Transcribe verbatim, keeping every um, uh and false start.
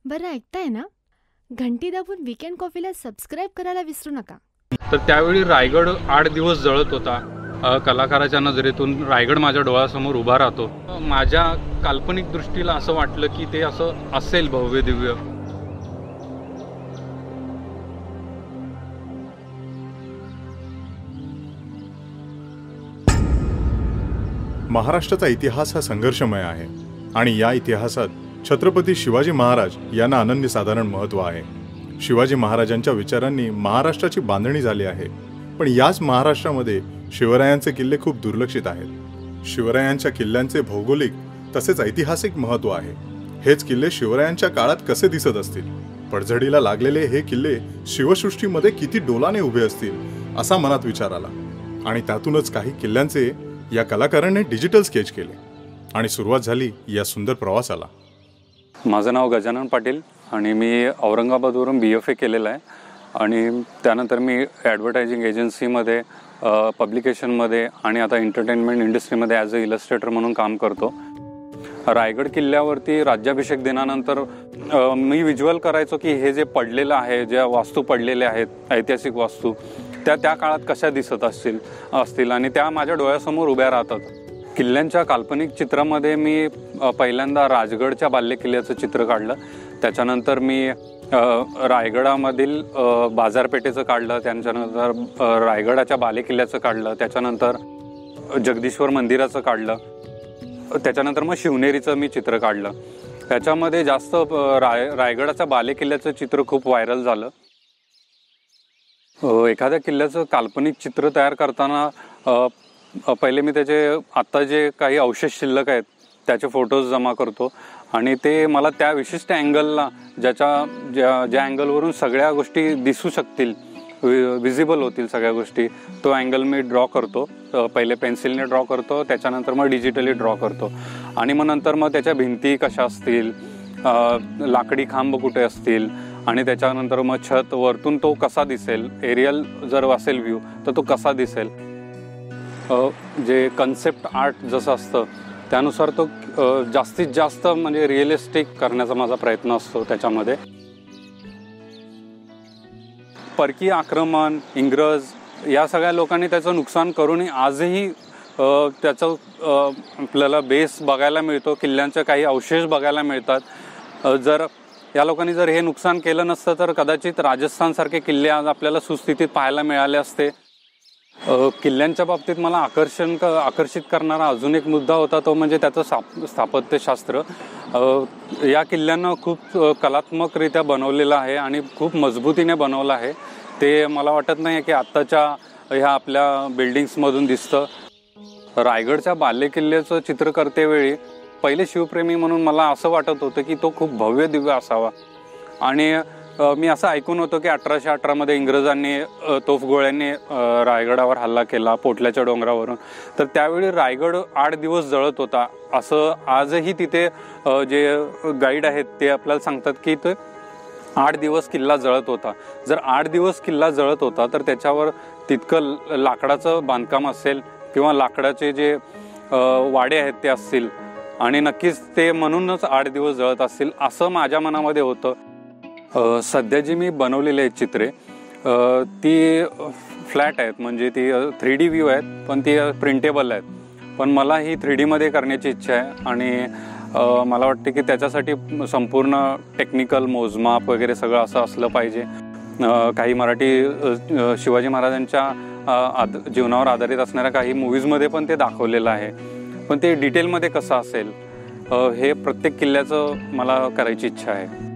बरं ऐकताय ना? घंटी दाबून वीकेंड कॉफीला सबस्क्राईब करायला विसरू नका. तर त्यावेळी रायगड आठ दिवस जळत होता. अ, कलाकाराच्या नजरेतून रायगड माझ्या डोळ्यासमोर उभा राहतो. माझ्या काल्पनिक दृष्टीला असं वाटलं की ते असं असेल भव्य दिव्य. महाराष्ट्राचा इतिहास हा संघर्षमय आहे आणि या इतिहासात छत्रपती शिवाजी महाराज यांना अनन्यसाधारण महत्त्व आहे. शिवाजी महाराजांच्या विचारांनी महाराष्ट्राची बांधणी झाली आहे, पण याच महाराष्ट्रामध्ये शिवरायांचे किल्ले खूप दुर्लक्षित आहेत. शिवरायांच्या किल्ल्यांचे भौगोलिक तसेच ऐतिहासिक महत्त्व आहे. हेच किल्ले शिवरायांच्या काळात कसे दिसत असतील? पडझडीला लागलेले हे किल्ले शिवसृष्टीमध्ये किती डोलाने उभे असतील असा मनात विचार आला आणि त्यातूनच काही किल्ल्यांचे या कलाकाराने डिजिटल स्केच केले आणि सुरुवात झाली या सुंदर प्रवासाला. माझं नाव गजानन पाटील आणि मी औरंगाबादवरून बी एफ ए केलेलं आहे आणि त्यानंतर मी ॲडव्हर्टायझिंग एजन्सीमध्ये, पब्लिकेशनमध्ये आणि आता एंटरटेनमेंट इंडस्ट्रीमध्ये ॲज अ इलस्ट्रेटर म्हणून काम करतो. रायगड किल्ल्यावरती राज्याभिषेक दिनानंतर मी विज्युअल करायचो की हे जे पडलेलं आहे, ज्या वास्तू पडलेल्या आहेत ऐतिहासिक वास्तू, त्या त्या काळात कशा दिसत असतील असतील आणि त्या माझ्या डोळ्यासमोर उभ्या राहतात. किल्ल्यांच्या काल्पनिक चित्रामध्ये मी पहिल्यांदा राजगडच्या बालेकिल्ल्याचं चित्र काढलं. त्याच्यानंतर मी रायगडामधील बाजारपेठेचं काढलं. त्याच्यानंतर रायगडाच्या बालेकिल्ल्याचं काढलं. त्याच्यानंतर जगदीश्वर मंदिराचं काढलं. त्याच्यानंतर मग शिवनेरीचं मी चित्र काढलं. त्याच्यामध्ये जास्त राय रायगडाच्या बालेकिल्ल्याचं चित्र खूप व्हायरल झालं. एखाद्या किल्ल्याचं काल्पनिक चित्र तयार करताना पहिले मी त्याचे आत्ता जे काही अवशेष शिल्लक आहेत त्याचे फोटोज जमा करतो आणि ते मला त्या विशिष्ट अँगलला, ज्याच्या ज्या ज्या अँगलवरून सगळ्या गोष्टी दिसू शकतील, विजिबल होतील सगळ्या गोष्टी, तो अँगल मी ड्रॉ करतो. पहिले पेन्सिलने ड्रॉ करतो, त्याच्यानंतर मग डिजिटली ड्रॉ करतो आणि मग नंतर मग त्याच्या भिंती कशा असतील, लाकडी खांब कुठे असतील आणि त्याच्यानंतर मग छत वरतून तो कसा दिसेल, एरियल जर असेल व्ह्यू तर तो कसा दिसेल. जे कन्सेप्ट आर्ट जसं असतं त्यानुसार तो जास्तीत जास्त म्हणजे रिअलिस्टिक करण्याचा माझा प्रयत्न असतो. त्याच्यामध्ये परकीय आक्रमण, इंग्रज या सगळ्या लोकांनी त्याचं नुकसान करूनही आजही त्याचं आपल्याला बेस बघायला मिळतो, किल्ल्यांचे काही अवशेष बघायला मिळतात. जर या लोकांनी जर हे नुकसान केलं नसतं तर कदाचित राजस्थानसारखे किल्ले आज आपल्याला सुस्थितीत पाहायला मिळाले असते. किल्ल्यांच्या बाबतीत मला आकर्षण आकर्षित करणारा अजून एक मुद्दा होता, तो म्हणजे त्याचं स्थाप स्थापत्यशास्त्र. या किल्ल्यांना खूप कलात्मकरित्या बनवलेलं आहे आणि खूप मजबूतीने बनवलं आहे. ते मला वाटत नाही की आत्ताच्या ह्या आपल्या बिल्डिंग्समधून दिसतं. रायगडच्या बालेकिल्ल्याचं चित्र करतेवेळी पहिले शिवप्रेमी म्हणून मला असं वाटत होतं की तो खूप भव्य दिव्य असावा आणि मी असं ऐकून होतो की अठराशे अठरामध्ये इंग्रजांनी तोफगोळ्यांनी रायगडावर हल्ला केला पोटल्याच्या डोंगरावरून. तर त्यावेळी रायगड आठ दिवस जळत होता असं आजही तिथे जे गाईड आहेत ते आपल्याला सांगतात की ते आठ दिवस किल्ला जळत होता. जर आठ दिवस किल्ला जळत होता तर त्याच्यावर तितकं लाकडाचं बांधकाम असेल किंवा लाकडाचे जे वाडे आहेत ते असतील आणि नक्कीच ते म्हणूनच आठ दिवस जळत असतील असं माझ्या मनामध्ये होतं. सध्या जी मी बनवलेली आहेत चित्रे ती फ्लॅट आहेत, म्हणजे ती थ्री डी व्ह्यू आहेत पण ती प्रिंटेबल आहेत. पण मला ही थ्री डीमध्ये करण्याची इच्छा आहे आणि मला वाटते की त्याच्यासाठी संपूर्ण टेक्निकल मोजमाप वगैरे सगळं असं असलं पाहिजे. काही मराठी शिवाजी महाराजांच्या आद जीवनावर आधारित असणाऱ्या काही मूव्हीजमध्ये पण ते दाखवलेलं आहे, पण ते डिटेलमध्ये कसं असेल हे प्रत्येक किल्ल्याचं मला करायची इच्छा आहे.